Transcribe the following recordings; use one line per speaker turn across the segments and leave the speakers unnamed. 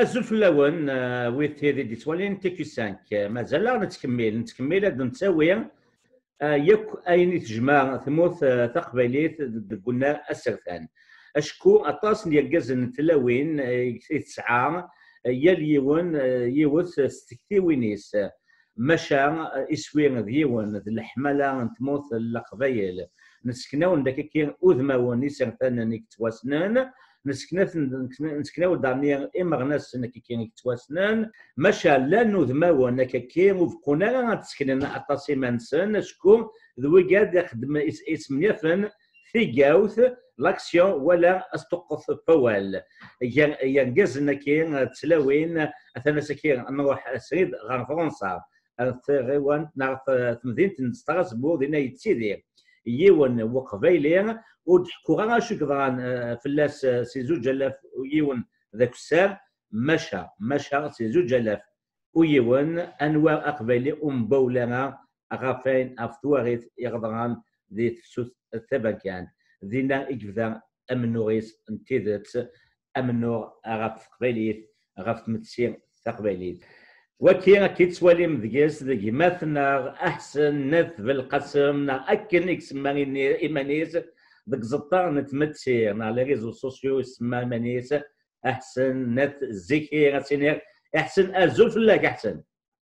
azul fell-awen wid tidi d-ittwalin TQ5 mazal نتكمل هاد نتساوي ياك اين تجمع ثموث تقبيليت قلنا السرثان اشكو اطاس ديال كازن تلاوين تسعه يال يوث ستكتيوينيس مشى اسوين ديون الحمله نتموث القبايل نسكناو داك كي اذماون سرثان نيك تواسنان نسكناو دارني امغناس نك كي تواسنان ماشا لا نذماو انك كي وفقونا غتسكنن اطاسي مانسن شكون ذوي قاد يخدم اسم يفن ثيغاوث لاكسيون ولا استوقف فوال ينجزنا كي تسلاوين اثنا سكين نروح سريد غير فرنسا غيوان نعرف مدينه ستراسبورغ دينا يتسيدي يون وقبيلين وضحكوا غير شكران فلاس سي 2000 ويون ذاك الساعه مشى سي 2000 ويون انواع قبيلي مبولنا غافين افتواريت يغضران ذي تفسوس الثبكان ذينا إكذا أمنوريس انتذت أمنور غاف قبيليت غاف متسير تقبيليت وكي كيتسوالي مذياس ذي مثنا أحسن نث بالقسم نا أكن إكسماني إيمانيس ذك زطار نتمتسير نا لي ريزو سوسيو يسمى مانيس أحسن نث زيكي غاسينير أحسن أزول فلاك أحسن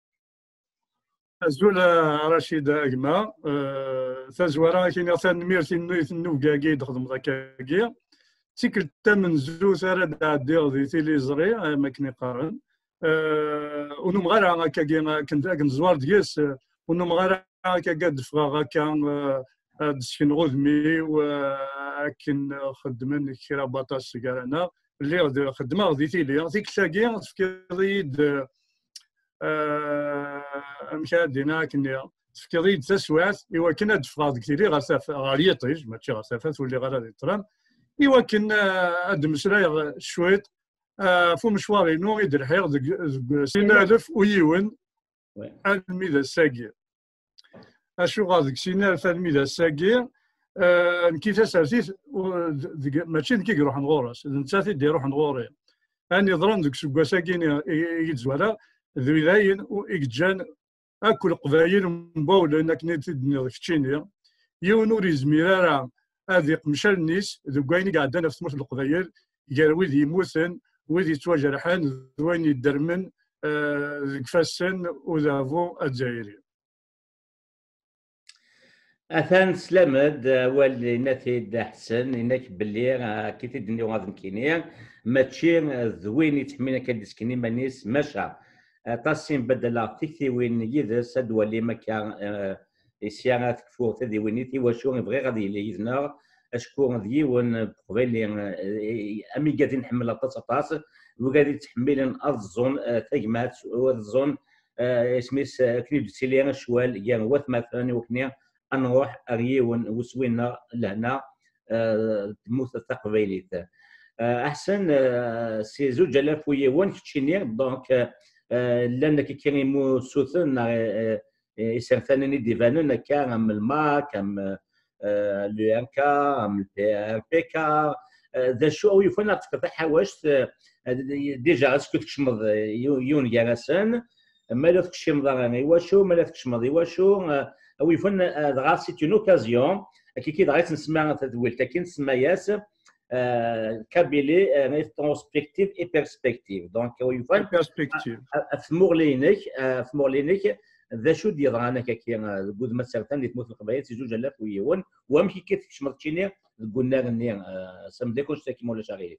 أزول رشيد أجمع تزورا كاين تنميرتي النوكاكي تخدم ذاكاكي تيكل تمن زوز راه عدير ذي تيليزري ما كني قارن ونم غير هكاكي كنت زوار دياس ونم غير هكاكا دفغا هكا دسكن غذمي وكن خدمن كرا باطاس كارانا اللي خدمه ذي تيلي ديك تلاقي تفكيريد مشاهدينا كنا تفكيريد تسوات إوا كنا دفغا كثيري غير يطيج ماشي غير سافات واللي غير يطرام إوا كنا هاد مسرايا شويت فو مشواري نو يدير حير سينا ألف ويون الميدا الساقير أشو غاديك سينا ألف الميدا الساقير كيفاش سالتيت ماشي كي يروح نغورس نتساتي دي يروح نغوري أني ضرن ديك سكوا ساكين يتزوالا ذوي ذاين وإكجان أكل قبايل مباولة إنك نتدني كتشينيا يونور يزميرا هذي قمشال النيس ذو كاين قاعدين في ثمرة القبايل قال ويدي يموثن ويدي يتواجرحان ذوين يدرمن كفاسن وذافو الجزائري
أثان سلامد واللي نتيد حسن إنك باللي كي تدني وغادي مكينيا ماشي ذوين يتحمينا كديسكني مانيس ماشا طاسين بدلا تيكتي وين يدرس الدولي ما كان السيارات كفور تدي وينيتي وشو يبغي غادي يزنا اشكون ديون قبيل امي قاعدين نحمل طاس وغادي تحمل الزون تجمعات والزون اسميس كني سيليان شوال يعني وث مثلا وكني نروح اريون وسوينا لهنا تموت التقبيليت احسن سي 2000 ويون كتشيني دونك لانك كيمو سوثن يسرثنني ديفانون كام الماك ام لو ان كا ام البي كا ذا شو او يفنا تقطع حواش ديجا اسكو تكشمض يون جالسان ما لا تكشمض غاني واشو ما لا تكشمض واشو او يفنا دغا سي اون اوكازيون كي دغا تسمع تدويل تاكين نسمى ياس كابيلي ريتروسبكتيف اي بيرسبكتيف دونك هو يفهم
بيرسبكتيف
في مورلينيك ذا شو ديال كي قد ما سرتان اللي تموت القبائل سي 2000 ويون وامشي كيف شمرتيني قلنا غني سمديكوش تاكي مولا شغيلي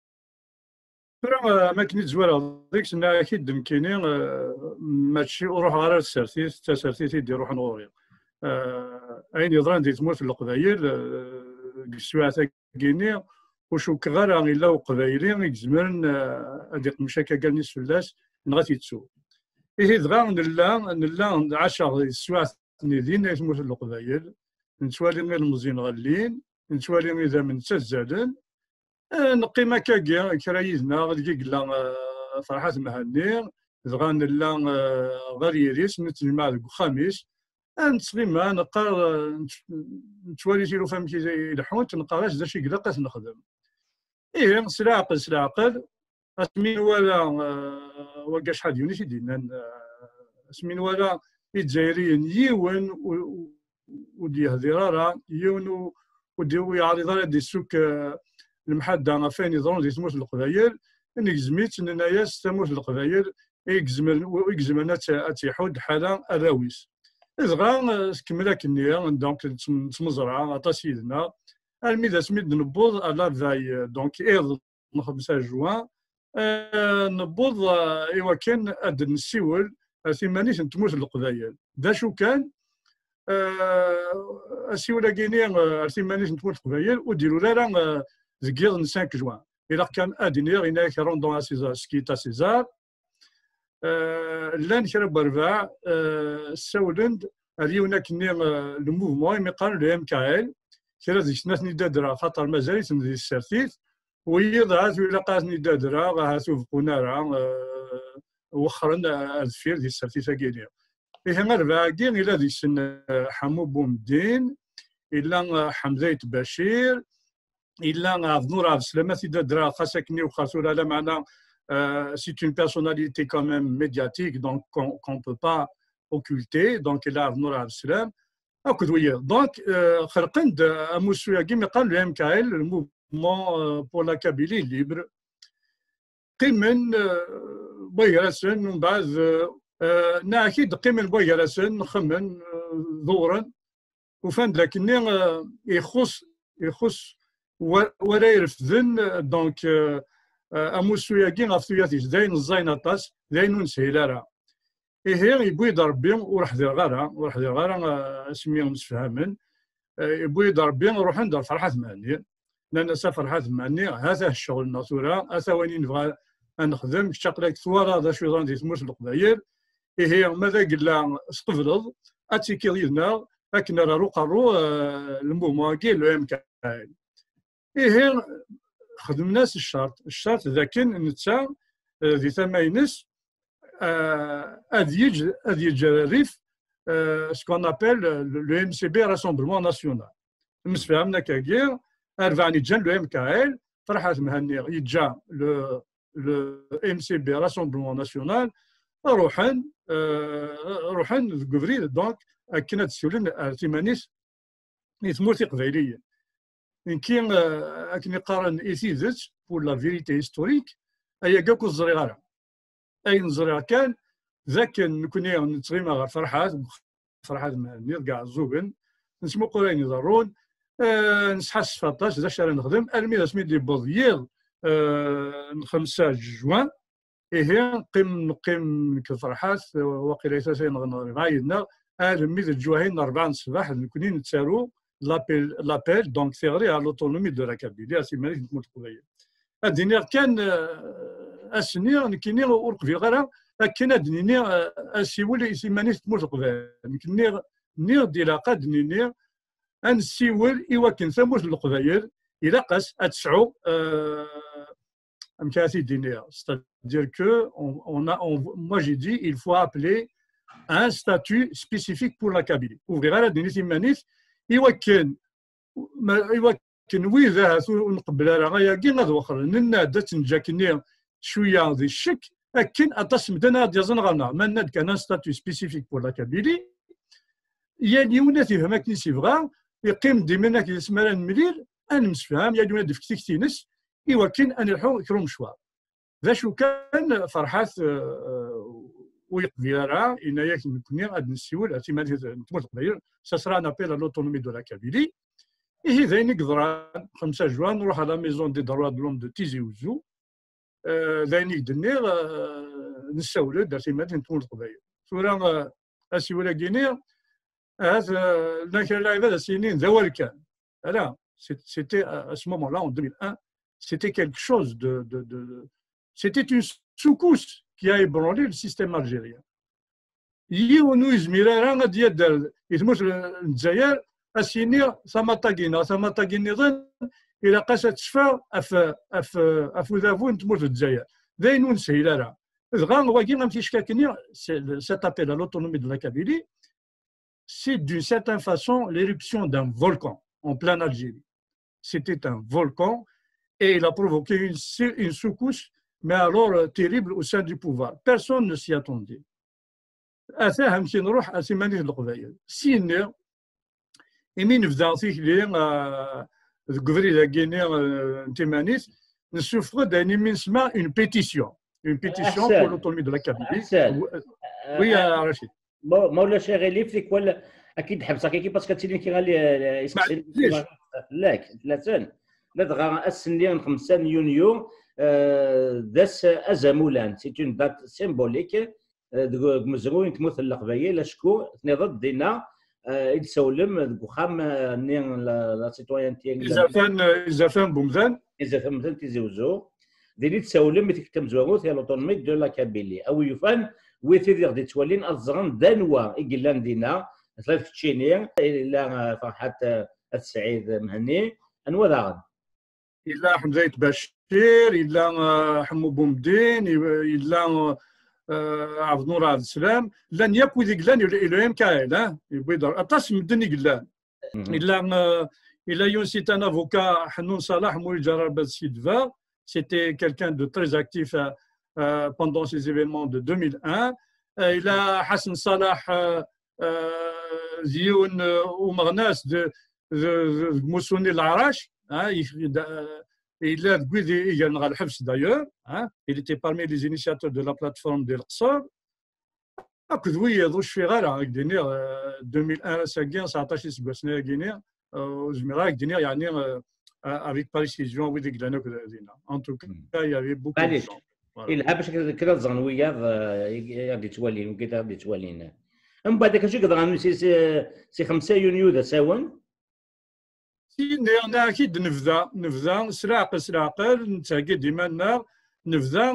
ما كنت زوال ديك سنا اكيد مكينين ماشي وروح غير السرتيت تسرتيتي دي روح نوري اين يضران دي تموت القبائل السواعه كيني وشو كغار الا وقبايلين يزمرن هذيك مشاكل كاع نيس فلاس نغات يتسو إيه دغا نلا 10 السواعه نيدين يتموت القبايل نتوالي غير المزين غالين نتوالي اذا من تزادن نقي ما كاكيا كرايزنا غادي قلا فرحات مهني دغا نلا غير يريس نتجمع الخميس نتسليما نقار نتوالي تيلو فهم كي زي الحوت نقاراش دا شي قلاقات نخدم إيه سلاعقل اسمين ولا وكا شحال ديال يونس يدينا اسمين ولا الجزائريين يون ودي هذيرارا يون ودي يعرض على دي السوق المحدة فين يضرون دي تموت القبايل انك زميت ناياس تموت القبايل يجزمنا تيحود حاله الراويس إذا كملا كنيا دونك تمزرعة عطا سيدنا الميدا سميد نبوض على ذاي دونك إيض 5 جوان نبوض إوا كان أد نسيول ثمانية تموت القبايل دا شو كان السيولة كينيا ثمانية تموت القبايل وديروا لها زكيض 5 جوان إلا كان أدنيا إنا كروندون à César سكيتا سيزار لان كرا بربع ساولند اليونا كني الموفمون يقال لو ام كا ال كرا ديك سنات ندادرا خاطر مازال تندي السرتيت ويضعات ولا قات ندادرا غاتو فقونا راه وخرن الفير ديال السرتيت كاينين فيها ربع كاين الى ديك سن حمو بومدين الا حمزه بشير الا عبد النور عبد السلامه تدادرا خاصك كني وخاصو لا معنا. C'est une personnalité quand même médiatique, donc qu'on ne peut pas occulter. Donc, il a Arnaud Absalem. Donc, خلقند أموسويا كيما قال le MKL, le mouvement pour la Kabylie libre. قيمن بويرسن من بعد ناكيد قيمن بويرسن نخمن ظورا وفند لكني يخص ولا يرفضن دونك أموسويا كي غافتوياتيش داين الزاين أطاس داين نسهيل راه إيه يبوي ضربي وراح دير غارة اسميهم مسفهمن يبوي ضربي نروح ندير فرحة معني لأن فرحة معني هذا الشغل ناطورا هذا وين نبغى نخدم شقلك ثوارا ذا شوي دي تموت القبايل إيه ماذا قلنا استفرض أتيكي لنا لكن راه روقارو المومون كي لو ام كاين إيه خدمنا الشرط إذا كان نتا ذي ثماينس أديج ريف سكون أبل لو ام سي بي راسومبلمون ناسيونال مسفهمنا كاكير أربعني جان لو ام كا ال فرحات مهني يتجا لو ام سي بي راسومبلمون ناسيونال روحن كوفري دونك كنا تسولن ثمانيس يتمورتي قبايليه يمكن أكني قارن إيثيزت بور لا فيريتي هيستوريك أيا كاكو الزريغارة أي نزريغ كان ذاك نكوني نتغيما غير فرحات مهني كاع الزوبن نسمو قرين يضرون نسحس 17 ذا شهر نخدم الميدا سميت لي بوضيير 5 جوان إيه نقيم كفرحات وقيلا يتاسين غايدنا الميدا الجواهين 4 الصباح نكوني نتسارو l'appel donc c'est à l'autonomie de la Kabylie à Simanik نتموت القبايل الدنيا كان السنير نكني ورقفي غير كان الدنيا السيول سيمانيك تموت القبايل نكني نير ديلاقا دنيا السيول إوا كان ثموت القبايل إلا قاس أتسعو أمكاتي الدنيا c'est-à-dire que moi j'ai dit il faut appeler un statut spécifique pour la Kabylie ouvrir la الدنيا سيمانيك إوا كان ويذا نقبل راه غايا كي غادي وخر ننادى تنجاكني شويه ذي الشك لكن اتصم دنا ديال زنغانا ما ناد كان ستاتيو سبيسيفيك بور لا كابيلي يا اليوم تيفهم كي سيفغا يقيم ديما كي سمران مليل انا مسفهم يا اليوم ديك تيكتينس إوا كان ان الحو كروم شوا ذا شو كان فرحات ويقدر إن يكون غادي نسيول اعتماد نتموت القبايل ساسرا نابيل لوتونومي دو لا كابيلي إيه ذا نقدر 5 جوان نروح على ميزون دي دروا دو لوم دو تيزي وزو ذا نقدر نساولو اعتماد نتموت القبايل ثورا اسيولا كينير هذا كان لاعب هذا سنين ذا كان لا c'était à ce moment-là en 2001 c'était quelque chose c'était une secousse qui a ébranlé le système algérien. يونو يزميرا ديال يتموت الجزائر السينير ثماتاكينا ظن الى قاست تشفى اف ذافون تموت الجزائر ذاين نسهيل راه غان واكي غنمشي شكاكني cet appel à l'autonomie de la Kabylie c'est d'une certaine façon l'éruption d'un volcan en pleine Algérie. C'était un volcan et il a provoqué une secousse mais alors terrible au sein du pouvoir. Personne ne s'y attendait. أثاهم كي نروح أسيماني القبائل سيني إمين بدا تيكلي قبري ذاكيني تيمانيت نسوفغ داني من سما اون بيتيسيون pour l'autonomie de la Kabylie. Oui, Rachid.
مولا شاغلي فيك ولا اكيد حبسك كي باسكو تيلي كي غالي لاك 3 لا دغا السنين 5 يونيو داس ازامولان سي اون دات سيمبوليك مزروين تموت القبايل شكو ضد دينا يتسولم دوخام نين لا سيتويانتي
إذا فان
بومزان تيزوزو ديني تسولم تكتم زواروت يا لوتونمي دو لا كابيلي او يفان ويثير دي تولين الزغن دانوا إيجلان دينا ثلاث تشيني إلا فرحات السعيد مهني أنوا ذاغن
إلا حمزة بشير إلا حمو بومدين إلا عبد النور عبد السلام لن يكون إيجلان إلى إم كاين يبيدر أتصم الدنيا إيجلان إلا يون سيت أن أفوكا حنون صلاح موي جرب سيدفا c'était quelqu'un de très actif pendant ces événements de 2001. Il a Hassan Salah Zioun ou Marnas de Moussouni l'Arash. Il a d'ailleurs. Il était parmi les initiateurs de la plateforme d'El Qsar. Oui, il y a des choses avec Guinée. 2001, ça a été attaché à Guinée. Guinée, avec précision oui des glaneux en tout cas il y avait beaucoup de gens
il a باش كذا الزنويه غادي توالين وكذا غادي توالين من بعد كاش يقدر سي 5 يونيو ذا ساون
انا اكيد نفذا سراق نتاكد ديما نفذا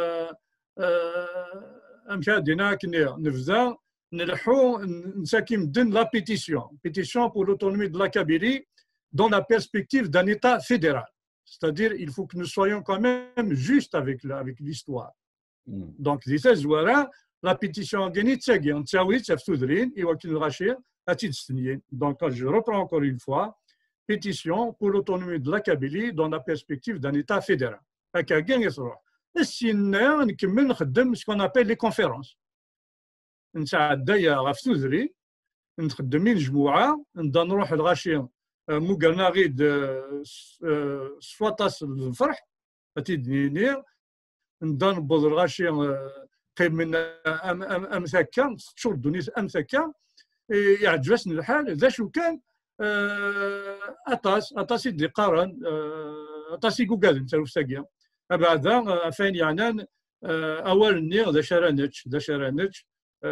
امشادينا كنيا نفذا نلحو نساكن مدن لا بيتيسيون pour l'autonomie de la Kabylie dans la perspective d'un État fédéral. C'est-à-dire il faut que nous soyons quand même justes avec l'histoire. Donc, la pétition a gagné donc, je reprends encore une fois, pétition pour l'autonomie de la Kabylie dans la perspective d'un État fédéral. Ce qu'on appelle les conférences. D'ailleurs, نخدم مجموعة نروح الغاشي مقرنا غيد سواطاس الفرح تيدنيني نضرب الغاشي قيم من ام ثكا شهور دونيس ام ثكا يعجبني الحال ذا شو كان اطاس يدي قارن اطاس يقوكاد نتا وساقيا بعدا فين يعنان اول النير ذا شرانتش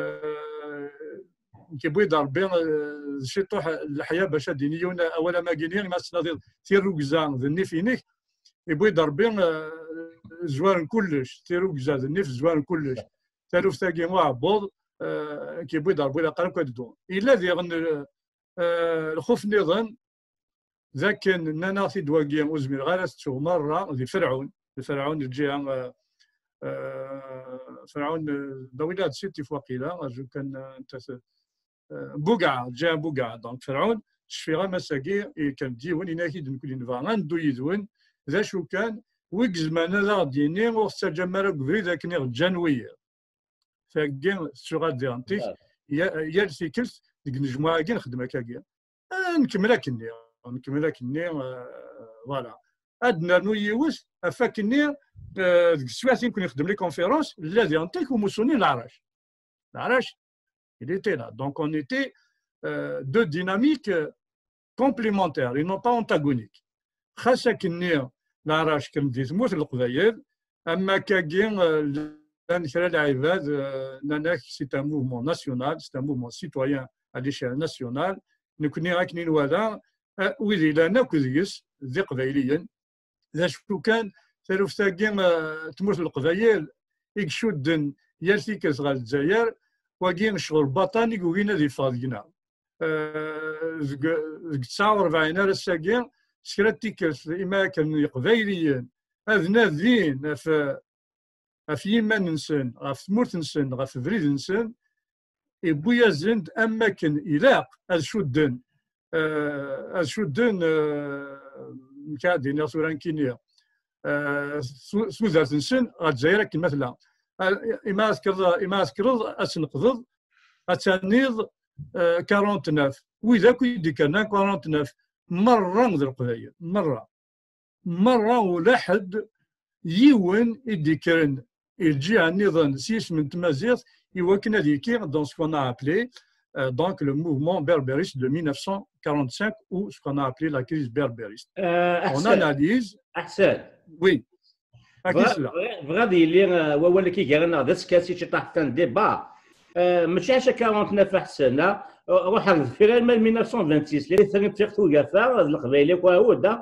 كيبغي يضرب شي طوح الحياه باش دينيون اولا ما كينير ما تناضي تيروكزا ذني فينيك يبغي يضرب زوار كلش تيروكزا ذني في زوار كلش تاروف ثاقي معبوض كيبغي يضرب الى قرب كدو الا ذي الخوف نظن ذاك نانا في دواقي وزمير غارس مره ذي فرعون الجهه فرعون دويلات سيتي فوقيلا كان بوقعة جا بوقعة دونك فرعون شفيغا مساكي كان ديون يناكيد نكون نفا غندو يدون ذا شو كان ويك زمان لا ديني وخصها جمارة قبري ذاك نيغ جانوية فاكين سوغا ديرانتيك يا السيكلس ديك الجماعة كي نخدم هكاكيا نكملها كني فوالا ادنا نو يوس افاكني ديك السوايع كون يخدم لي كونفيرونس لا ديرانتيك وموسوني العراش il était là. Donc, on était deux dynamiques complémentaires et non pas antagoniques. خاصة كني نعرفش كندير موت القبايل أما كاين لان خلال العباد نانا سي ان موفمون ناسيونال سي ان موفمون سيتويان à l'échelle nationale نكوني راكني نوالا ويلي لانا كوزيس ذي قبايليا ذا شكون كان ثالوف تاكين تموت القبايل يكشودن يالتي كازغال الجزائر وكاين الشغل البطاني وكاين هذه فاضينا 49 على الساكين سكراتيكس الاماكن قبايليين هذ ناذين في يمان نسن في ثمورت نسن في فريد نسن بويا زند اماكن الاق هذ شودن كادين يا سوران كينيا سوزارت نسن غتزاير كما تلا إما أذكر أسنقضض أتانيض 49 وإذا كنت كان 49 مرة ندير القضايا مرة ولا حد يوين يديكرن يجي عن نظام سيس من تمازيغ يوكن هذيك dans ce qu'on a appelé donc le mouvement berbériste de 1945 ou ce qu'on a appelé la crise berbériste. On analyse. Oui.
غادي اللي هو اللي كيقرا هذا سكاسي شي طاح ديبا ماشي عشان 49 احسن روح في غير 1926 اللي ثاني تيختو كافا القبائل وهو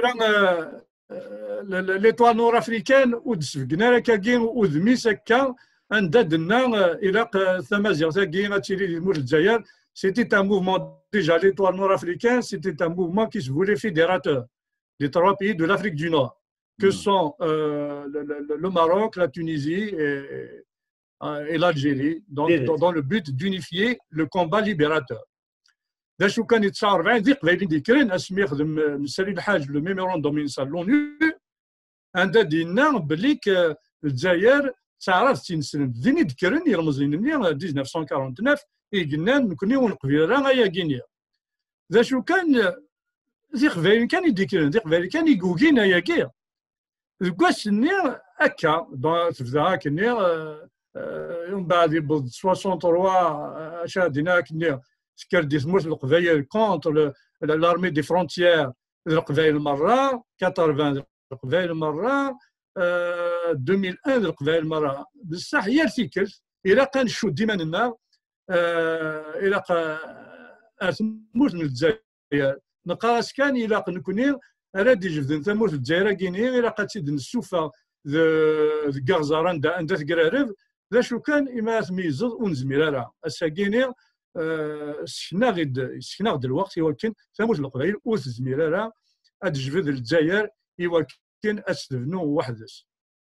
l'étoile nord-africaine ou de كاين ودميس هكا عندنا الى ثمازيغ ثاكي غاتيلي مول الجزائر. C'était un mouvement déjà l'étoile nord-africaine, c'était un mouvement qui se voulait fédérateur des 3 pays de l'Afrique du Nord que sont le Maroc, la Tunisie et l'Algérie, donc dans le but d'unifier le combat libérateur. باش كان يتصاور 40 ذي قبايلين ديكرين اسمي يخدم مسالي الحاج لو ميموراندوم ينسال لونو عندها دينا بليك الجزائر تعرف تنسن ديني ذكرن يرمز لنا 1949 قلنا نكونيو القبيله غايا كينيا ذا شو كان ذي قبايلين كان يديكرن ذي قبايلين كان يقوكينا يا كيا كواسني هكا تبدا كني من بعد يبض 63 شادينا كني سكردي ثموت القبائل كونتر لارمي دي فرونتيير القبائل مره 80 القبائل مره 2001 القبائل مره بصح هي الفكر الى كان شو ديما لنا الى ثموت من الجزائر نقاس كان الى نكوني رادي جبدن ثموت الجزائر كيني الى قاتيد نسوفا ذ غازاران دا عند ثقرارف ذا شو كان اما تميزد ونزميرا الساكيني سكنا غد الوقت يمكن ثموت القبائل وتزميرا ادجبد الجزائر يمكن استبنو وحدس.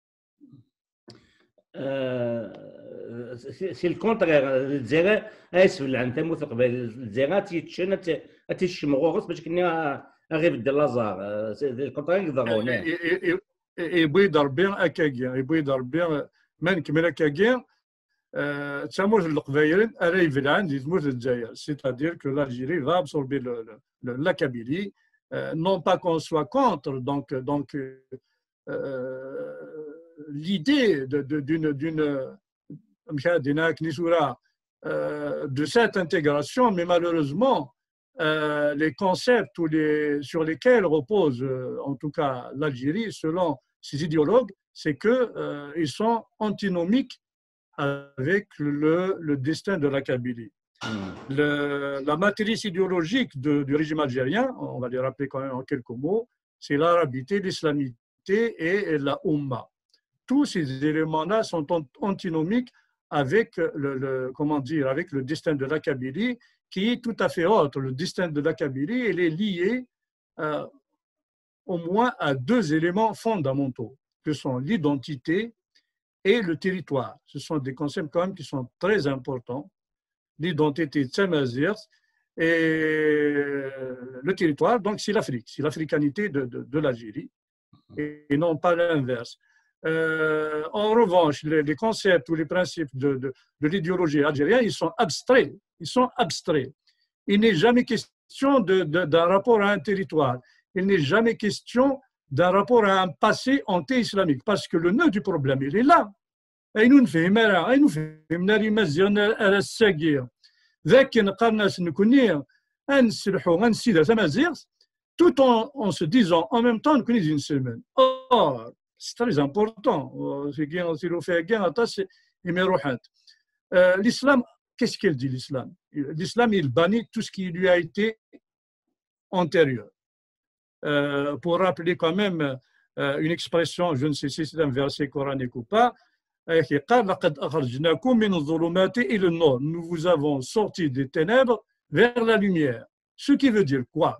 سي الكونترير الجزائر اسفل عن ثموت القبائل الجزائر تيتشن تيشمغوغس باش كنا غير بدل لازار الكونترير يقدرون
يبغي يضرب بين اكاكيا يبغي يضرب بين ما نكمل اكاكيا تموت القبائل arrive عندي تموت الجزائر c'est-à-dire que l'Algérie va absorber la Kabylie non pas qu'on soit contre donc l'idée de cette intégration mais malheureusement les concepts sur lesquels repose en tout cas l'Algérie selon ces idéologues c'est que ils sont antinomiques avec le destin de la Kabylie. La matrice idéologique du régime algérien, on va les rappeler quand même en quelques mots, c'est l'arabité, l'islamité et la Oumma. Tous ces éléments-là sont antinomiques avec avec le destin de la Kabylie, qui est tout à fait autre. Le destin de la Kabylie, il est lié au moins à 2 éléments fondamentaux, que sont l'identité et le territoire. Ce sont des concepts quand même qui sont très importants. L'identité tamazirt et le territoire, donc c'est l'Afrique, c'est l'africanité de l'Algérie et non pas l'inverse. En revanche, les concepts ou les principes de l'idéologie algérienne, ils sont abstraits. Il n'est jamais question d'un rapport à un territoire. Il n'est jamais question d'un rapport à un passé anti-islamique, parce que le nœud du problème, il est là. Tout en se disant en même temps que nous une semaine. Or, c'est très important. L'islam, qu'est-ce qu'il dit l'islam? L'islam, il bannit tout ce qui lui a été antérieur. Pour rappeler quand même une expression, je ne sais si c'est un verset coranique ou pas, nous vous avons sorti des ténèbres vers la lumière. Ce qui veut dire quoi?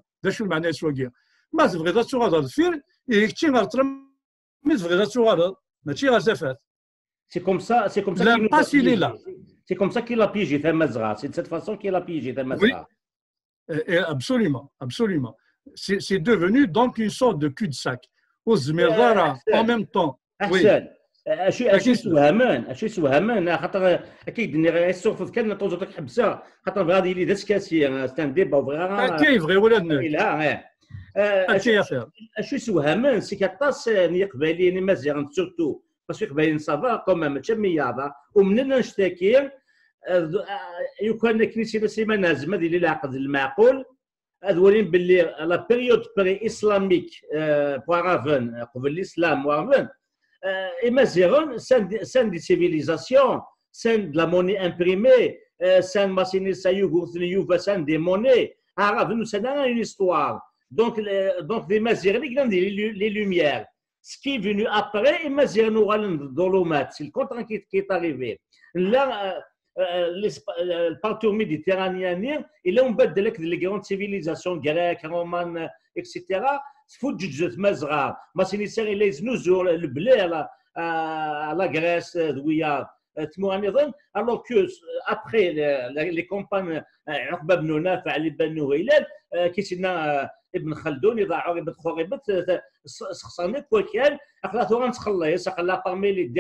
C'est comme ça
l'impasse, il est là.
C'est comme ça qu'il a piégé Thamazra. C'est de cette façon qu'il a piégé Thamazra.
Oui, absolument. C'est devenu donc une sorte de cul-de-sac والزمير en même temps.
احسن اشي سوهمان خاطر اكيد السوق كان توجد حبسه خاطر غادي لي داس كاسي ستان ديبا بغا
كيف غير ولادنا
لا اشي سوهمان سي كطاس ني قبالين مزيان سورتو باسكو قبالين صافا كومام تشمياضه ومننا نشتكي يو كان كنيسه سيمانه زعما ديال العقد المعقول هذولين باللي لا بيريود بري اسلاميك بوغافن قبل الاسلام وغافن et Mazeron, c'est des civilisations, c'est de la monnaie imprimée, c'est une machine c'est des monnaies. Arabe, nous, c'est une histoire. Donc les Mazérins, les Lumières. Ce qui est venu après, les Mazérins aura le dolomate, c'est le contraire qui est arrivé. Là, le parcours méditerranéen, il a un peu de les grandes civilisations grecques, romanes, etc. فوت جوج مزرعه ما سينيسير لي زنوزو البلا لا غريس دويا تمو نظن الوغ كو ابخي لي كومبان عقبه بن نافع اللي بنو هلال كيسنا ابن خلدون يضاعوا غيبت خوريبت سخصاني كوا كان اخلاثو غنتخلص اخلا بارمي لي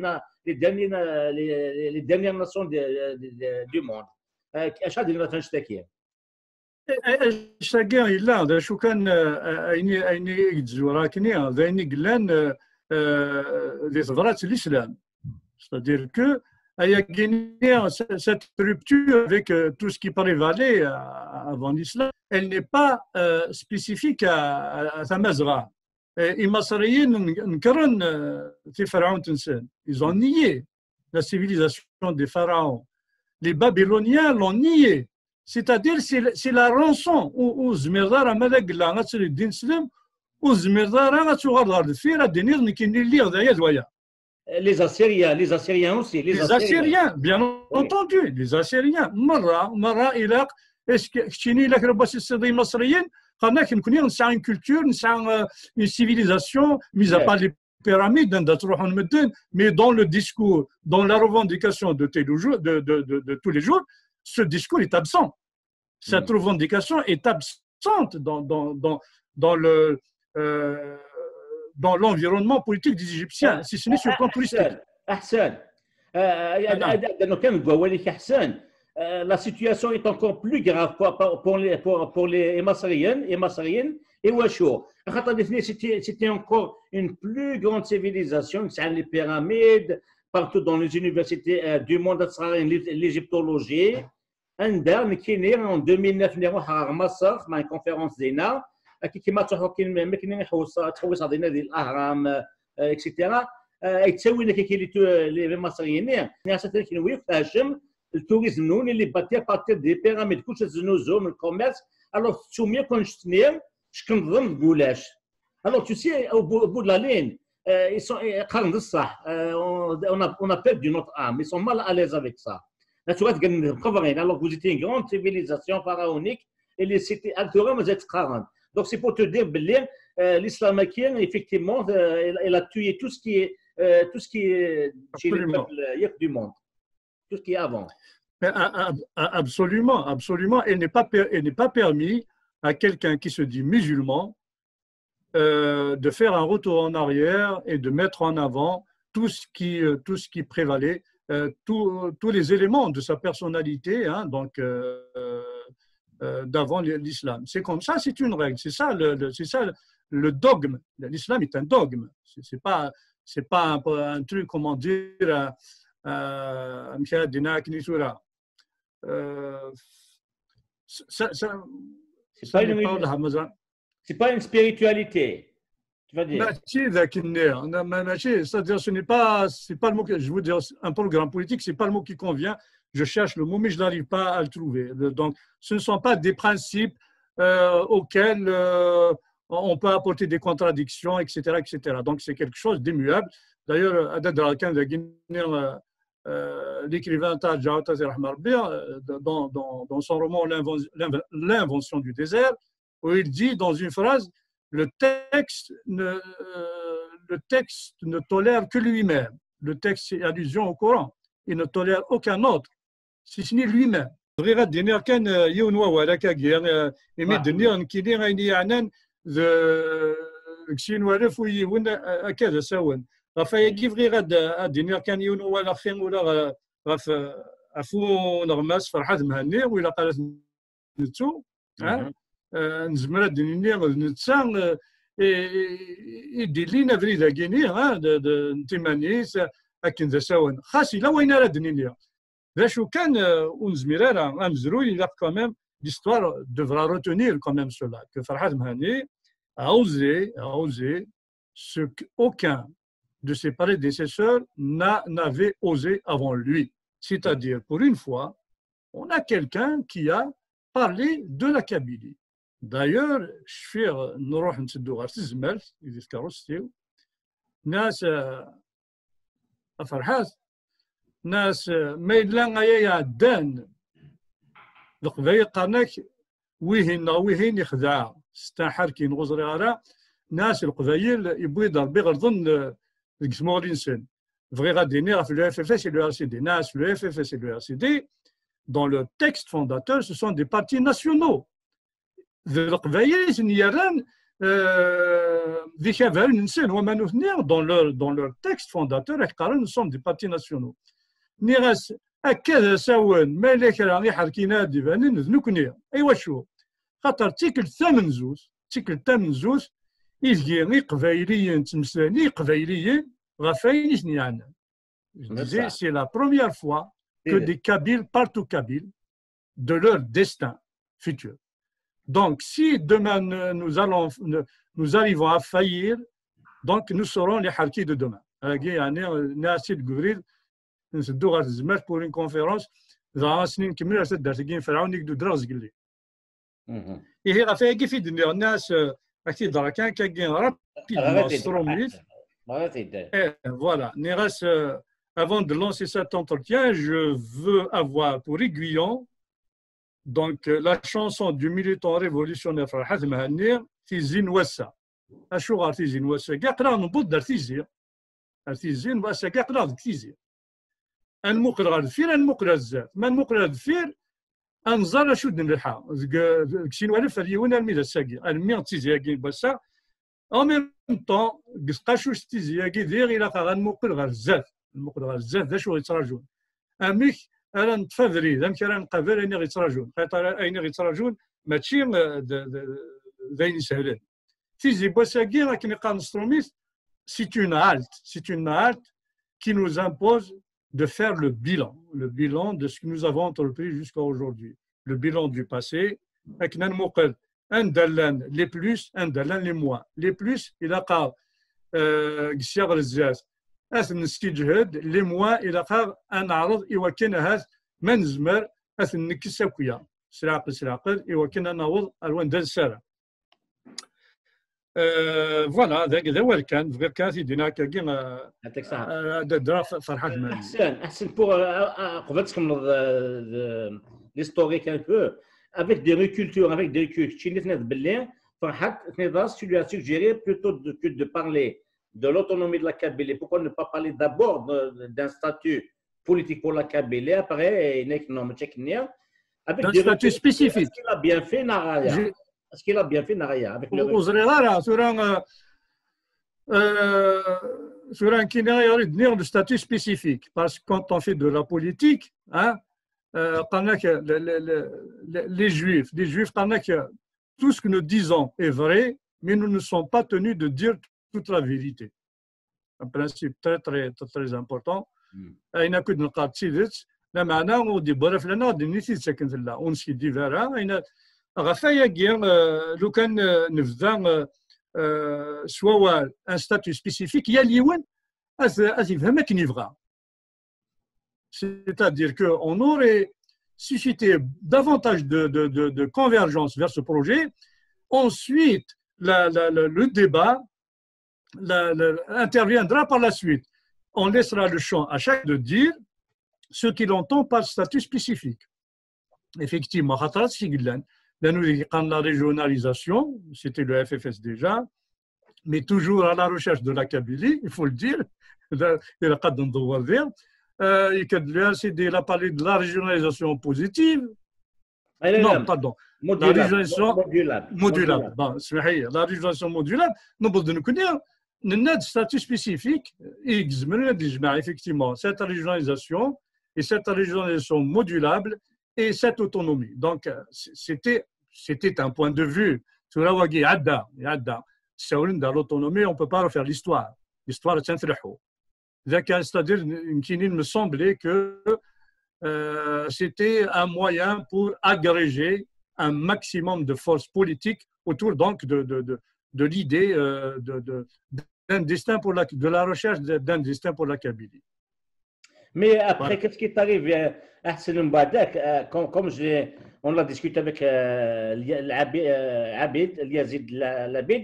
ديرنيير ناسيون دو موند اش غادي نشتكي
اشتاقي إلا شو كان أيني يتزورا كنيا ذايني قلان les droits de l'islam. C'est-à-dire que il y a gagné cette rupture avec tout ce qui prévalait avant l'islam. Elle n'est pas spécifique à Tamazra. Les Masriens ils ont nié la civilisation des pharaons. Les Babyloniens l'ont nié. C'est-à-dire c'est la rançon où Zmirdar Amalek la Natsri Din Slim où Zmirdar Natsugar de Fira Denir Nikini lire d'ailleurs.
Les Assyriens aussi.
Les Assyriens, bien entendu, les Assyriens. Mara, Irak, est-ce que Chini, la Krabassi Sadi Masriyen, on a une culture, une civilisation, mis à part les pyramides, mais dans le discours, dans la revendication de tous les jours, ce discours est absent. Cette revendication est absente dans l'environnement politique des Égyptiens, si ce n'est sur le plan touristique.
La situation est encore plus grave pour les Masriens et Washour. C'était encore une plus grande civilisation, c'est les pyramides, partout dans les universités du monde, l'égyptologie. Un dernier qui est né en 2009, à Masar, à une conférence d'ENA. كيما ما كاين تحوس علينا ديال الاهرام اكسيتيرا يتساوي لك كي لي المصريين ناس كينوي فاشم التوريزم نون اللي باتي دي بيراميد كلشي زنوزو من الكوميرس الوغ تسوميا كون شتنير شكنظن بولاش الوغ تو سي او بو دو لا لين قرن الصح on a perdu notre âme, ils sont mal à l'aise avec ça. Là tu vois alors vous étiez une grande civilisation pharaonique et les cités actuelles vous êtes 40. Donc, c'est pour te dire que l'islam effectivement, elle a tué tout ce qui est chez les peuples du monde, tout ce qui est avant.
Absolument, absolument. Il n'est pas permis à quelqu'un qui se dit musulman de faire un retour en arrière et de mettre en avant tout ce qui prévalait, tous les éléments de sa personnalité, hein, donc d'avant l'islam. C'est comme ça, c'est une règle. C'est ça le dogme. L'islam est un dogme. C'est pas un truc, comment dire,
c'est pas une spiritualité. Tu vas dire.
C'est-à-dire, c'est pas le mot que je veux dire. Un programme politique, c'est pas le mot qui convient. Je cherche le mot, mais je n'arrive pas à le trouver. Donc, ce ne sont pas des principes auxquels on peut apporter des contradictions, etc., etc. Donc, c'est quelque chose d'immuable. D'ailleurs, l'écrivain dans son roman L'invention du désert, où il dit dans une phrase, le texte ne tolère que lui-même. Le texte c'est allusion au Coran. Il ne tolère aucun autre, si ce n'est lui-même. كسين والف ويون كذا ساون غفايا كيف غير غادي كان يون ولا خين ولا غف عفو نغماس فرحات مهني ولا قالت نتو نزمر ديني نتسان يدير لينا فريدا كيني نتيمانيس اكن ذا ساون خاصي لا وين راه دنيا ذا شو كان ونزمير راه مزروي لا كوميم l'histoire devra retenir quand même cela que Farhad Mahani a osé ce qu'aucun de ses prédécesseurs n'avait osé avant lui. C'est-à-dire, pour une fois, on a quelqu'un qui a parlé de la Kabylie. D'ailleurs, Shfir Nourouh Ntsdou Artizmel, il dit Karostiu, Nas Farhad, Nas Meidlan Ayaya Dan, القبائل قالك ويهن يخدع استحر كي نغزري على ناس القبائل يبغي يضرب غرضن يقسموا الانسان بغي غادي ينير في لو اف اف اس et le RCD ناس لو اف اف اس et le RCD dans le texte fondateur ce sont des partis nationaux القبائل يران ذي كافر الانسان وما نثنير dans leur texte fondateur قالوا nous sommes des partis nationaux نيغاس هكذا ساون مالك راه يحركينا ديفانين ذنوكني ايوا شو خاطر تيكل ثامن زوز يجي قبايليين تمثالي قبايليين غفاين يعني c'est la première fois que des Kabyles parlent aux Kabyles de leur destin futur. Donc si demain nous arrivons à faillir, donc nous serons les harkis de demain. يعني ناس الجبريل نسدو غير الزمات بور اون كونفيرونس ذا سنين كملوا تدار تقين فرعون يقدو دراز قال لي هي غافي كيف يدني الناس اكيد درا كان كاين رابيدمون ستروميت voilà Néras avant de lancer cet entretien je veux avoir pour aiguillon donc la chanson du militant révolutionnaire Farhad Mahani في زين وسع اشو غار في زين وسع كاع قرا نبض درتيزي زين وسع كاع قرا دكتيزي المقرى غادفير المقرى الزاد ما المقرى غادفير انزار شد نلحا كسين ولا فريون الميدا ساكي المي تيزياكي باسا او ميم طون قسقاشو تيزياكي دير الى قا المقرى غازاد المقرى غازاد ذا شو يتراجون اميك انا نتفادري ذا كان نقابل اني غيتراجون خاطر اين غيتراجون ماشي ذاين سهلين تيزي باساكي راكني قال نستروميس سي اون هالت qui nous impose de faire le bilan de ce que nous avons entrepris jusqu'à aujourd'hui. Le bilan du passé, avec un dalan les plus, un dalan les moins. Les plus, il a qu'à les moins, il a qu'à un arad, il a qu'à un zmer, un nikisakouya. سراقل يوكلنا نوض الوان دال السارة. فوالا ذا هو كان غير كان يدينا كاين
يعطيك الصحة
درا فرحات
احسن بوغ قبل تكمل l'historique un peu avec des recultures avec des reculs شي اللي باللي فرحات نضاس tu lui as suggéré plutôt que de parler de l'autonomie de la Kabylie. Pourquoi ne pas parler d'abord d'un statut politique pour la Kabylie après avec
un statut spécifique.
Est-ce qu'il a bien fait Naraya? Est-ce qu'il a bien fait Naraya avec le
sur un kinaya retenir le statut spécifique parce que quand on fait de la politique, hein, les juifs, tout ce que nous disons est vrai, mais nous ne sommes pas tenus de dire toute la vérité. Un principe très très très important. Il n'a que de nous لا معنا ودي برف لنا ودي نيتي ساكن في لا ونسي دي فارا اين غفايا كيان لو كان نفذا سوا ان ستاتيو سبيسيفيك يا ليون يفهم كي يبغى c'est-à-dire que on aurait suscité davantage de convergence vers ce projet. Ensuite le débat interviendra par la suite. On laissera le champ à chaque de dire ce qu'il entend par statut spécifique. Effectivement, la régionalisation, c'était le FFS déjà, mais toujours à la recherche de la Kabylie, il faut le dire. Il a parlé de la régionalisation positive. Non, pardon. La régionalisation modulable. Bon, la régionalisation modulable, nous devons connaître un statut spécifique et effectivement cette régionalisation et cette régionalisation modulable et cette autonomie. Donc, c'était un point de vue. Sur la wagi, dans l'autonomie, on ne peut pas refaire l'histoire. L'histoire est un frérot. C'est-à-dire, il me semblait que c'était un moyen pour agréger un maximum de forces politiques autour donc de l'idée d'un destin pour de la recherche d'un destin pour la Kabylie.
Mais après, qu'est-ce qui t'arrive, Hassan Mbadak, comme on l'a discuté avec Abid, Yazid Labid,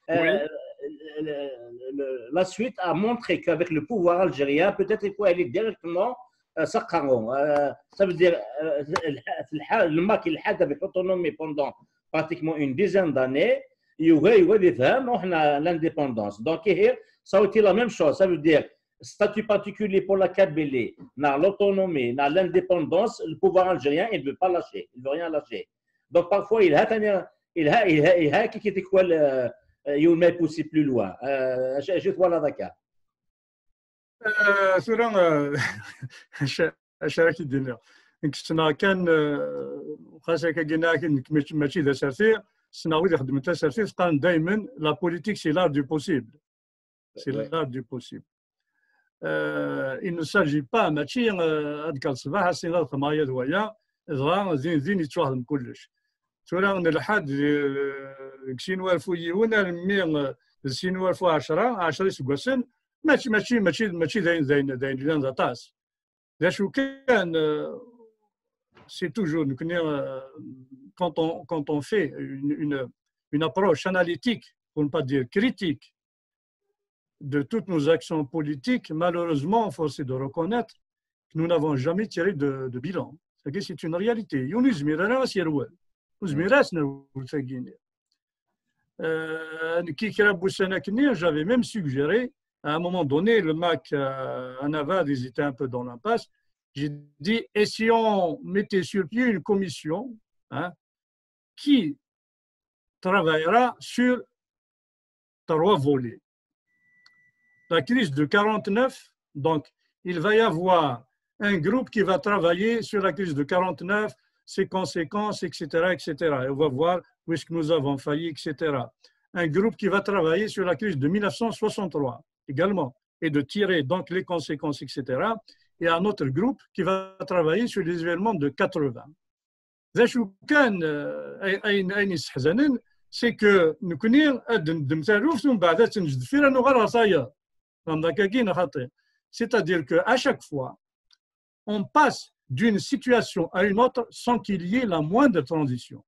la suite a montré qu'avec le pouvoir algérien, peut-être il faut aller directement سقروا. Ça veut dire le Mac il حاد avec l'autonomie pendant pratiquement une dizaine d'années يوغي يفهم وحنا l'indépendance. Donc here ça a été la même chose. Ça veut dire statut particulier pour la Kabylie, dans l'autonomie, dans l'indépendance, le pouvoir algérien il ne veut pas lâcher, il ne veut rien lâcher. Donc parfois il a qui était quoi il m'a poussé plus loin. Je vois là d'accord.
سورة شارك الدنيا كنا كان خاصة كنا ماشي ذا سارتي سناوي اللي خدمت سارتي قال دائما لا بوليتيك سي l'art du possible c'est l'art du possible il ne s'agit pas ماشي هذيك الصباح سينا الخمايا دوايا زغا زين يتواخدم كلش سورة لحد كسين والفو يونا المية كسين والفو 10 سكواسن ماشي زين لان زطاس ذا شو كان سي توجور quand on fait une approche analytique pour ne pas dire critique de toutes nos actions politiques, malheureusement force est de reconnaître que nous n'avons jamais tiré de bilan. C'est une réalité. J'avais même suggéré à un moment donné, le MAC en Avad, ils étaient un peu dans l'impasse. J'ai dit, et si on mettait sur pied une commission qui travaillera sur 3 volets. La crise de 49, donc il va y avoir un groupe qui va travailler sur la crise de 49, ses conséquences, etc., etc. Et on va voir où est-ce que nous avons failli, etc. Un groupe qui va travailler sur la crise de 1963. Également, et de tirer donc les conséquences, etc. Et un autre groupe qui va travailler sur les événements de 80. C'est que nous connaissons c'est-à-dire qu'à chaque fois, on passe d'une situation à une autre sans qu'il y ait la moindre transition.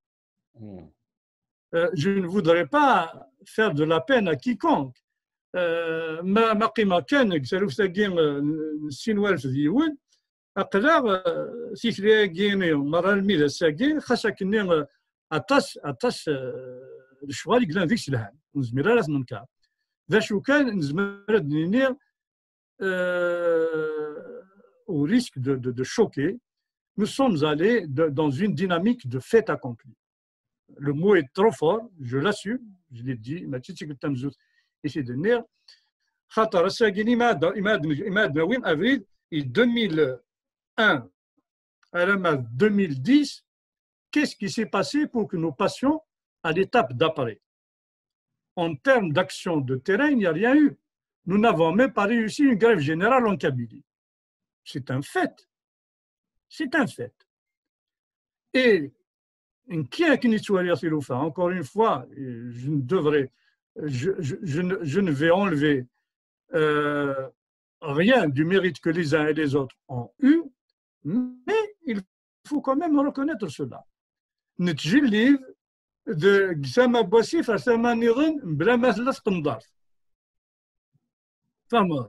Je ne voudrais pas faire de la peine à quiconque. ما قيمة كان كسلوف ساقين السينوال في ديوان أقدر سيكلي كيني مرة الميدا ساقين خاصة كني أطاس الشوال يقلان ذيك سلهان نزميرا راس منكا ذا شو كان نزميرا دنيني au risque de choquer, nous sommes allés dans une dynamique de fait accompli. Le mot est trop fort, je l'assume, je l'ai dit, ma petite essayer de dire, خاطر الساقين إماد وين أفريل 2001 à 2010, qu'est-ce qui s'est passé pour que nous passions à l'étape d'après? En termes d'action de terrain, il n'y a rien eu. Nous n'avons même pas réussi une grève générale en Kabylie. C'est un fait. C'est un fait. Et encore une fois, je ne vais enlever rien du mérite que les uns et les autres ont eu, mais il faut quand même reconnaître cela. نتجلي قسامة بوسيف قسامة نظن بلا ما ثلاث قنضار فهمت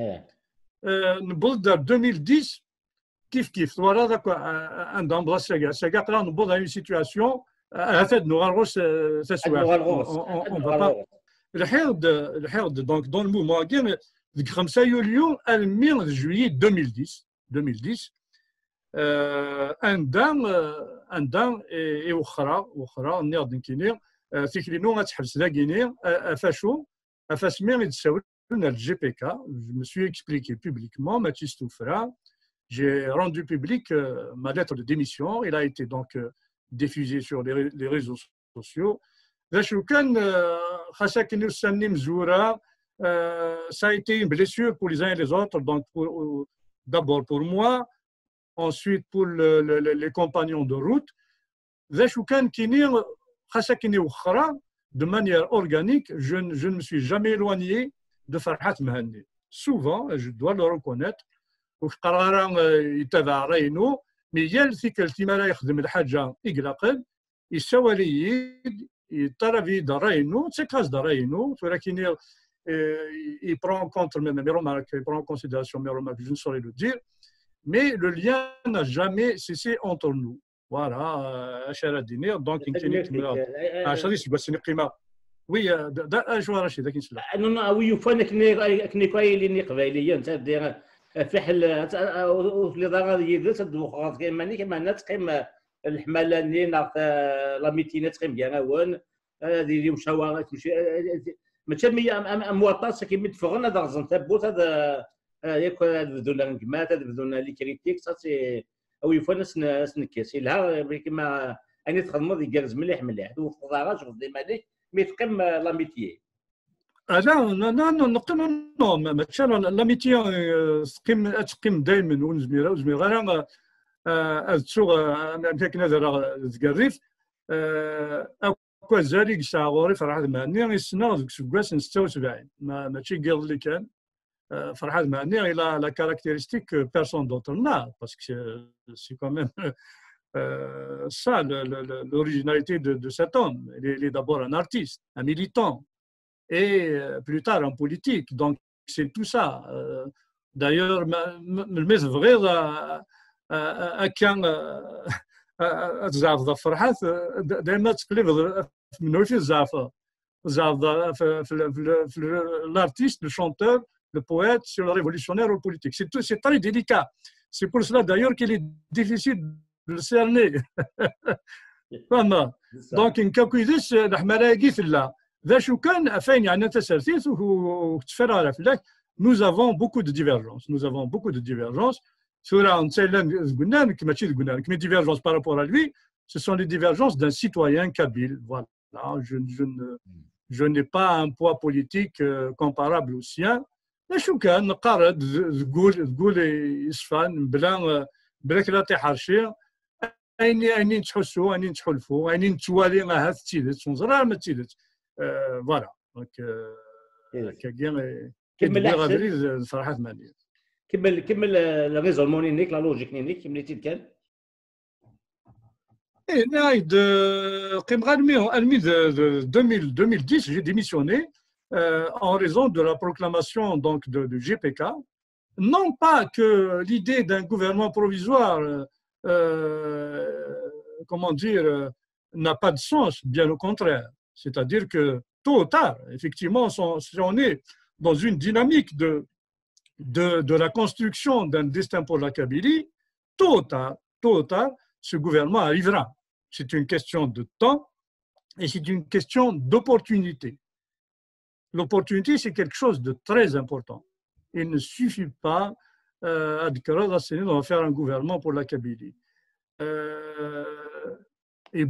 نبض 2010 كيف ورا ذاك عندهم بلاصه ساكا قرا نبض une situation هفاد نغرغوس تسوى on va pas الحيض donc dans le mouvement كاين 5 يوليو 2010 عندها واخرى نيض كينير تيكلينو غتحبس لا كينير افاشو افاسمي يتساول لنا الجي بي كا جو مو سوي اكسبليكي بوبليكمون ما تيستوفرا j'ai rendu public ma lettre de démission. Il a été donc diffusé sur les réseaux sociaux. Ça a été une blessure pour les uns et les autres. Donc, d'abord pour moi, ensuite pour les compagnons de route. De manière organique, je ne me suis jamais éloigné de Farhat Mahani. Souvent, je dois le reconnaître, وقرارا يتبع راينو مي يال ثيك التمارا يخدم الحاجه يقلقل يسوى لي يطرفي دا راينو تسكاز دا راينو ولكن il prend en compte mes remarques, il prend en considération mes remarques, je ne saurais le dire, mais le lien n'a jamais cessé entre nous. Voilà, Achara Diner, donc une clinique. Achara, c'est quoi, c'est une climat. Oui, je vois Rachid, d'accord.
Non, non, oui, il faut que quoi il est قبائليا c'est-à-dire فحل في الإدارة ديال تدوخ كيما كما تقيم الحمالاني ناق لاميتينا تقيم كاعون ديري مشاورات ماشي مواطن كيما تفغنا هذا غزن تابوت هذا ياك بدونا نكمات بدونا لي كريتيك صافي او يفوا ناس نكاسي لها كيما اني تخدموا ديال مليح مليح وفضاغا شغل ديما ليك مي تقيم لاميتي
non, l'amitié تقيم دائما ونزميرة انا تسوق هكا نظر تقريف اكوا زاري ساعه غوري فرحات معني يسنا ذوك سكواس 76 ماشي قال اللي كان فرحات معني الى لا كارactéristique personne d'autre n'a parce que c'est quand même ça l'originalité de cet homme. Il est d'abord un artiste, un militant et plus tard en politique. Donc, c'est tout ça. D'ailleurs, le vrai كان تزعف الفرحات دائما تقلب من في الزعفه في l'artiste, le chanteur, le poète, sur le révolutionnaire ou le politique. C'est très délicat. C'est pour cela d'ailleurs qu'il est difficile de le cerner. Donc, une كوكيدس الحمراقي في الله ذا شو كان فين يعني تسرتيت وتفرع على فلاك. Nous avons beaucoup de divergences. Nous avons beaucoup de divergences. Sur mes divergences par rapport à lui, ce sont les divergences d'un citoyen kabyle. Voilà. Je n'ai pas un poids politique comparable au sien. Mais je suis نقارد تقول يصفان بلا كلا تيحرشي أيني نتحسوا أيني نتحلفوا أيني نتوالي هاد تيدت ونزرار ما تيدت. Voilà. Donc كمل صراحة مالية.
كمل الريزولمون نيك لا لوجيك نيك ملي كان
نايد قيم غادمي de 2010 j'ai démissionné en raison de la proclamation donc de GPK. Non pas que l'idée d'un gouvernement provisoire comment dire n'a pas de sens, bien au contraire. C'est-à-dire que tôt ou tard, effectivement, si on est dans une dynamique de la construction d'un destin pour la Kabylie, tôt ou tard, ce gouvernement arrivera. C'est une question de temps et c'est une question d'opportunité. L'opportunité, c'est quelque chose de très important. Il ne suffit pas de faire un gouvernement pour la Kabylie. Et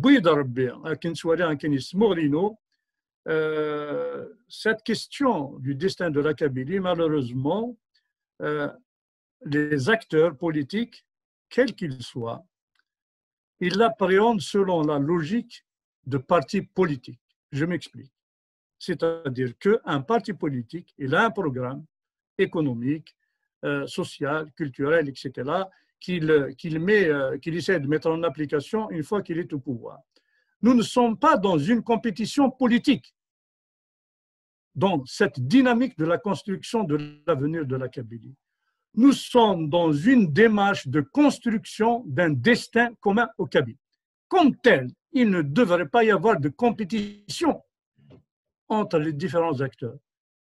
cette question du destin de la Kabylie, malheureusement, les acteurs politiques, quels qu'ils soient, ils l'appréhendent selon la logique de parti politique. Je m'explique. C'est-à-dire qu'un parti politique, il a un programme économique, social, culturel, etc., qu'il essaie de mettre en application une fois qu'il est au pouvoir. Nous ne sommes pas dans une compétition politique. Donc, cette dynamique de la construction de l'avenir de la Kabylie. Nous sommes dans une démarche de construction d'un destin commun au Kabylie. Comme tel, il ne devrait pas y avoir de compétition entre les différents acteurs.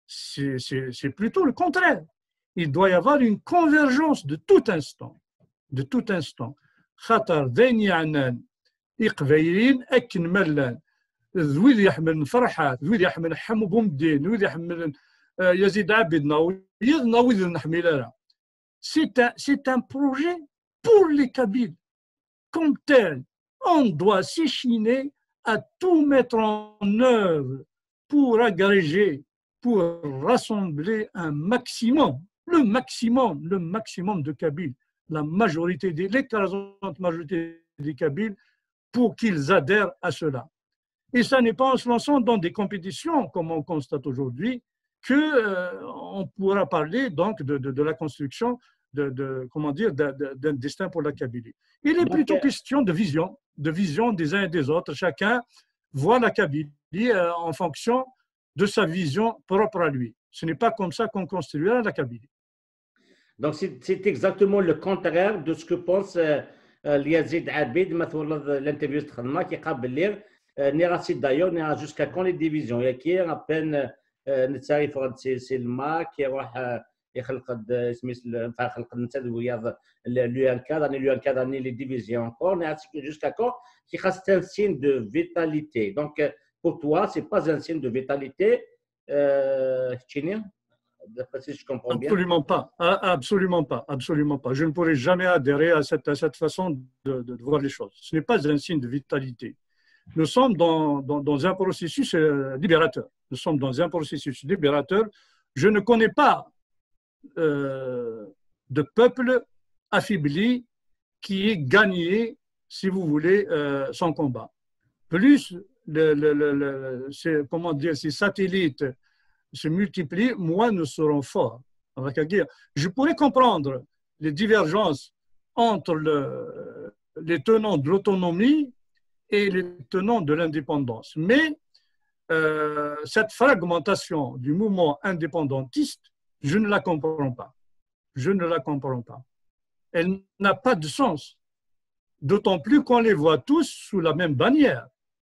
C'est plutôt le contraire. Il doit y avoir une convergence de tout instant de tout instant. خاطر ذين يعنان يقبايلين أكن ملان ذويد يحمل فرحات ذويد يحمل حمو بومدين ذويد يحمل يزيد عبد ناوي ناوي نحمل. C'est un projet pour les Kabyles. Comme tel, on doit s'échiner à tout mettre en œuvre pour agréger, pour rassembler un maximum, le maximum de Kabyles, la majorité, l'écrasante majorité des Kabyles, pour qu'ils adhèrent à cela. Et ça n'est pas en se lançant dans des compétitions, comme on constate aujourd'hui, qu'on pourra parler donc de la construction comment dire, d'un destin pour la Kabylie. Il est plutôt question de vision des uns et des autres. Chacun voit la Kabylie en fonction de sa vision propre à lui. Ce n'est pas comme ça qu'on construira la Kabylie.
Donc c'est exactement le contraire de ce que pense Yazid Abid, l'interview qui قابل ليه نيراسي d'ailleurs نيرا jusqu'à quand les divisions qui à peine نتعرف سي الماء qui راح يخلق اسمي خلق النتاج الرياض l'UNK dans l'UNK dans les divisions encore jusqu'à quand qui reste un signe de vitalité. Donc pour toi c'est pas un signe de vitalité Tchénien, si je comprends bien.
Absolument pas, absolument pas, absolument pas. Je ne pourrais jamais adhérer à cette façon de voir les choses. Ce n'est pas un signe de vitalité. Nous sommes dans un processus libérateur. Nous sommes dans un processus libérateur. Je ne connais pas de peuple affaibli qui ait gagné, si vous voulez, son combat. Plus comment dire, ces satellites se multiplient, moins nous serons forts. Je pourrais comprendre les divergences entre les tenants de l'autonomie et les tenants de l'indépendance. Mais cette fragmentation du mouvement indépendantiste, je ne la comprends pas. Je ne la comprends pas. Elle n'a pas de sens. D'autant plus qu'on les voit tous sous la même bannière.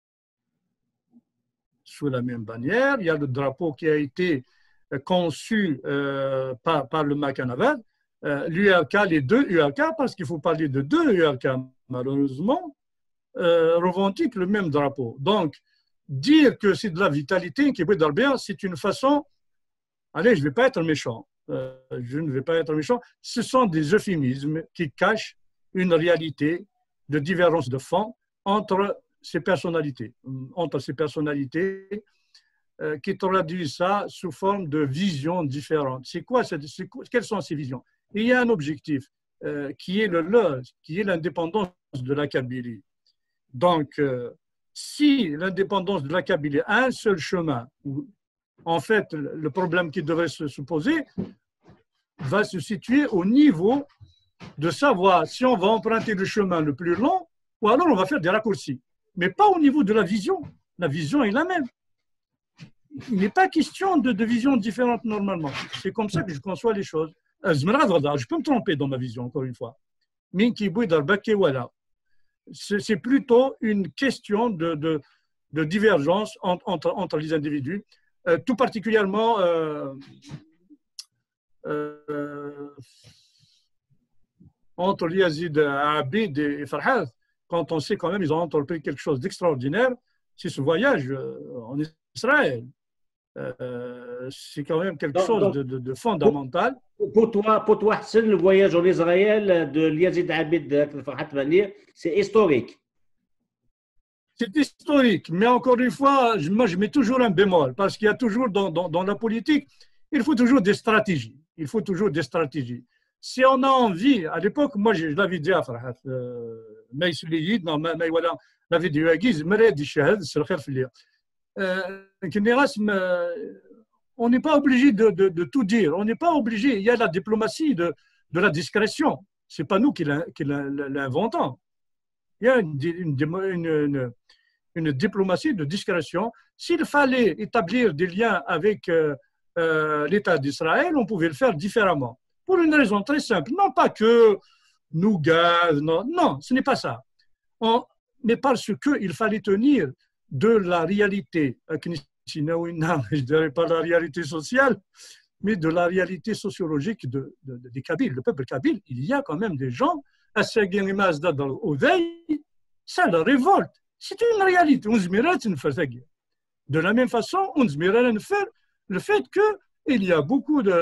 Sous la même bannière, il y a le drapeau qui a été conçu par le Macanavad, l'URK, les deux URK, parce qu'il faut parler de deux URK, malheureusement, revendiquent le même drapeau. Donc, dire que c'est de la vitalité qui peut d'Arbia, c'est une façon, allez, je ne vais pas être méchant, je ne vais pas être méchant, ce sont des euphémismes qui cachent une réalité de différence de fond entre ces personnalités, qui traduisent ça sous forme de visions différentes. Quelles sont ces visions? Il y a un objectif qui est le leur, qui est l'indépendance de la Kabylie. Donc, si l'indépendance de la Kabylie a un seul chemin, en fait, le problème qui devrait se poser va se situer au niveau de savoir si on va emprunter le chemin le plus long ou alors on va faire des raccourcis. Mais pas au niveau de la vision. La vision est la même. Il n'est pas question de visions différentes normalement. C'est comme ça que je conçois les choses. Je peux me tromper dans ma vision, encore une fois. C'est plutôt une question de divergence entre les individus, tout particulièrement entre Yazid Abid et Farhad. Quand on sait quand même ils ont entrepris quelque chose d'extraordinaire, c'est ce voyage en Israël. C'est quand même quelque chose de fondamental.
Pour toi, Hassan, le voyage en Israël de Yazid Abid Farhad Manir, c'est historique.
C'est historique, mais encore une fois, moi je mets toujours un bémol, parce qu'il y a toujours dans la politique, il faut toujours des stratégies. Il faut toujours des stratégies. Si on a envie, à l'époque, moi je l'avais dit à Farhat, la vidéo aiguise, on n'est pas obligé de tout dire, on n'est pas obligé, il y a la diplomatie de la discrétion, ce n'est pas nous qui l'inventons. Il y a une diplomatie de discrétion. S'il fallait établir des liens avec l'État d'Israël, on pouvait le faire différemment. Pour une raison très simple. Non pas que nous gaz, non, ce n'est pas ça. Mais parce qu'il fallait tenir de la réalité, je ne dirais pas la réalité sociale, mais de la réalité sociologique des Kabyles. Le peuple kabyle, il y a quand même des gens الساقين ما ازداد وذي ça la révolte. C'est une réalité. On se mérite de faire ça. De la même façon, on se mérite de faire le fait qu'il y a beaucoup de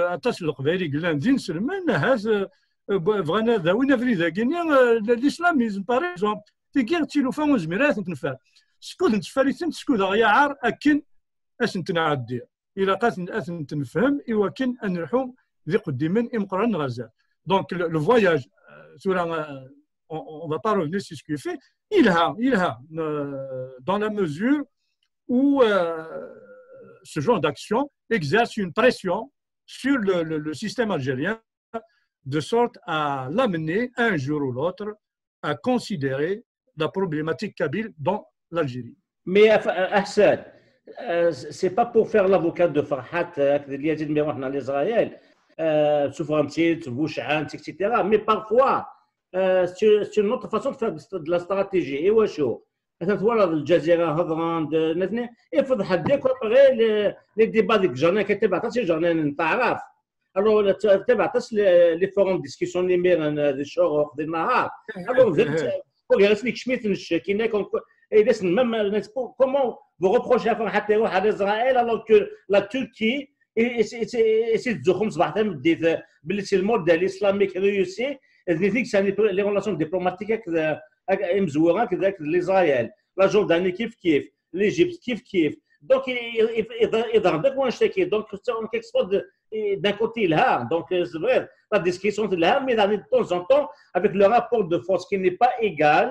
l'islamisme, par exemple. C'est qui est le fait on se mérite de faire. Ce que nous faisons, c'est que derrière, أكن أسنت نعدي. إلى قاسن أسنت نفهم إيوكن أن نروحوا ذي قديمين إمقران غزال. Donc le voyage, on ne va pas revenir sur ce qu'il fait. Il a, dans la mesure où ce genre d'action exerce une pression sur le système algérien, de sorte à l'amener un jour ou l'autre à considérer la problématique kabyle dans l'Algérie.
Mais Hassan, c'est pas pour faire l'avocat de Farhat, en Israël, souveraineté, etc. Mais parfois, c'est une autre façon de faire de la stratégie. Et وشو تتولى الجزيره هضران نثني يفضح هديك غير لي ديبا ديك الجورنال كتبع تاع جورنال تعرف الو تبع تاع لي فورم ديسكسيون لي ميرن دي شهور دي النهار الو زدت وجلس لك شميت كينا et même comment vous reprochez à Farhat يروح على اسرائيل alors que la Turquie essaie de تزخم صباح ديت باللي سي الموديل الاسلاميك ريوسي les relations diplomatiques مزوره كذاك لإسرائيل لا جورداني كيف l'Égypte كيف donc يضرب لك وين شتكي donc on expose d'un côté là donc c'est vrai la discussion de là mais de temps en temps avec le rapport de force qui n'est pas égal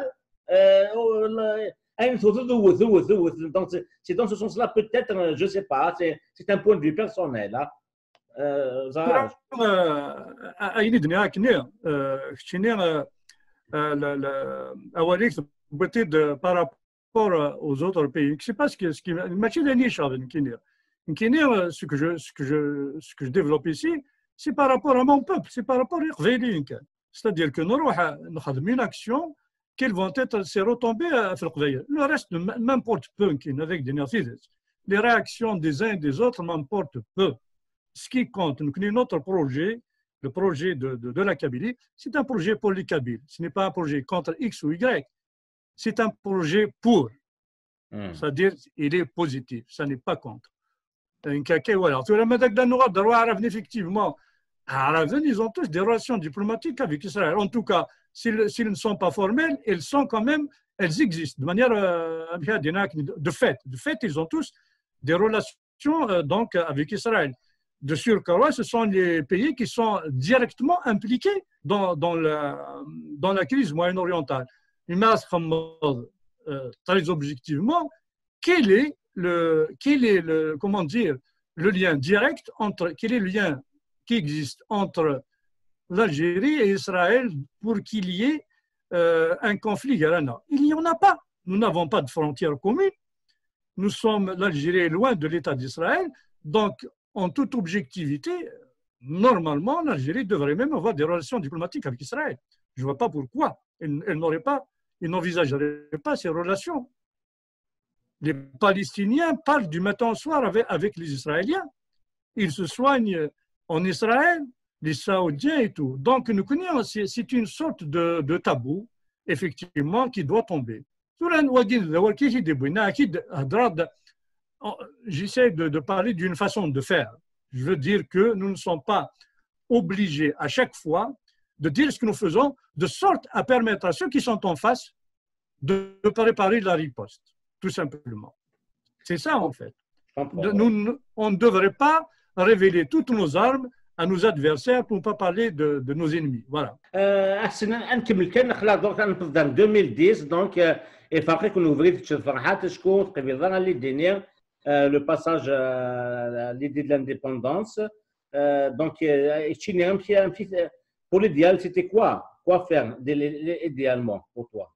donc c'est dans ce sens-là peut-être je sais pas c'est un point de vue personnel là
par rapport aux autres pays. Je ne sais pas ce qui ce que je développe ici, c'est par rapport à mon peuple, c'est par rapport à l'Église. C'est-à-dire que nous avons une action qui vont être se retomber à l'Église. Le reste m'importe peu avec des narcissises. Les réactions des uns et des autres m'importent peu. Ce qui compte, notre projet, le projet de la Kabylie, c'est un projet pour les Kabyles. Ce n'est pas un projet contre X ou Y. C'est un projet pour. C'est-à-dire, il est positif. Ça n'est pas contre. Effectivement, ils ont tous des relations diplomatiques avec Israël. En tout cas, s'ils ne sont pas formels, elles sont quand même, elles existent de manière de fait. De fait, ils ont tous des relations donc avec Israël. De surcroît, ce sont les pays qui sont directement impliqués dans la crise moyen-orientale. Très objectivement, quel est comment dire, le lien direct quel est le lien qui existe entre l'Algérie et Israël pour qu'il y ait un conflit garana? Il n'y en a pas. Nous n'avons pas de frontières communes. L'Algérie est loin de l'État d'Israël, donc en toute objectivité, normalement, l'Algérie devrait même avoir des relations diplomatiques avec Israël. Je ne vois pas pourquoi. Elle n'envisagerait pas ces relations. Les Palestiniens parlent du matin au soir avec les Israéliens. Ils se soignent en Israël, les Saoudiens et tout. Donc, nous connaissons, c'est une sorte de tabou, effectivement, qui doit tomber. J'essaie de parler d'une façon de faire. Je veux dire que nous ne sommes pas obligés à chaque fois de dire ce que nous faisons, de sorte à permettre à ceux qui sont en face de préparer la riposte, tout simplement. C'est ça, en fait. On ne devrait pas révéler toutes nos armes à nos adversaires pour ne pas parler de nos ennemis. Voilà.
نكمل كان نخلع دونك نبدا 2010 دونك الفرق كون اوفريت فرحات شكون تقريبا اللي دينير le passage à l'idée de l'indépendance. Donc, pour l'idéal, c'était quoi? Quoi faire idéalement pour toi?